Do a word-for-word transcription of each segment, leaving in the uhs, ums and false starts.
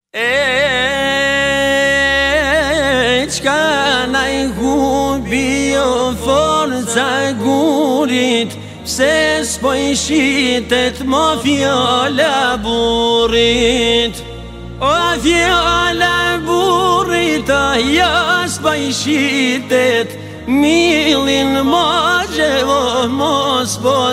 E qka na I hubi o forca gurit, pse s'po I shitet mo fjalla burrit. O fjalla burrit, ajo s'po I shitet, millin mo gjevo mos po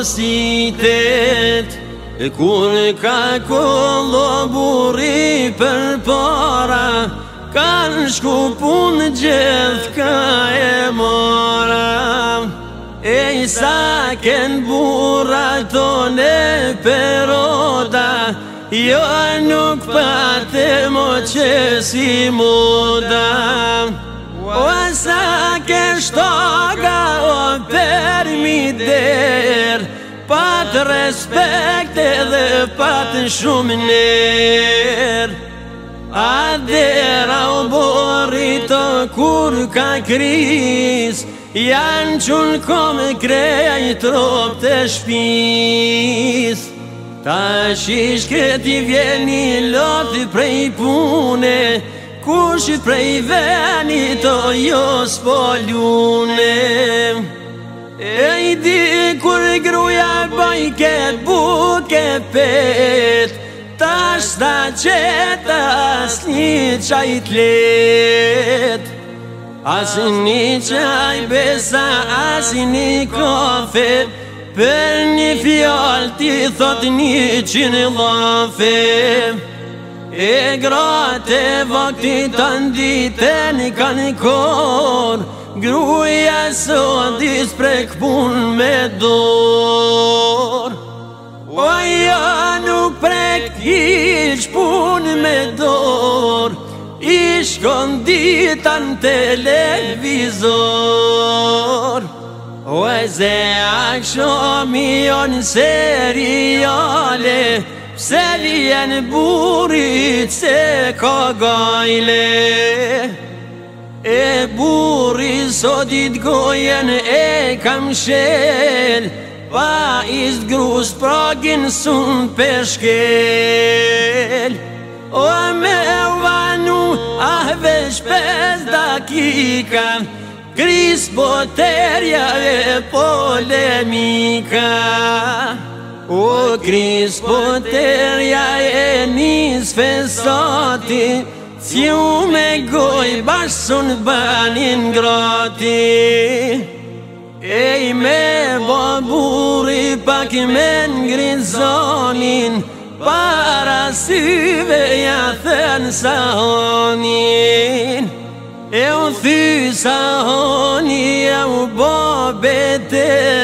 sitet. E kur ka kollo burri për para, kanë shku pun gjithë ka e mora. E I sa ken burra tone peroda, jo nuk pate mo që si moda. O sa ken shtoga o permider, pat respekt edhe pat shumë ner. Adera o borito kur ka kris, janë qun kom krej trop të shpis. Ta shish këti vjeni loti prej pune, kush prej veni to jo s'po lune. E I di kur gruja baj ket buke pet, ta shta qeta as një qaj t'let. As një qaj besa, as një kafe, për një fjall ti thot një qinë lafe. E grate vakti të nditen kanë kor, gruja sot I sprek pun me dor. O ja nuk prek ish pun me dor, I shkon dita në televizor. O e ze akshomi on seriale, pse vjen burit se ka gajle. E burri sotit gojen e kam shel, pa ist grus pragin sun peshkel. O me vanu ah vesh pes dakika, kris boterja e polemika. O kris boterja e nis fesati, si u me goj bashkën banin grati. E I me bo burri pak me ngrin zonin, para syve ja thën sahonin. E u thy sahoni, e u bo bete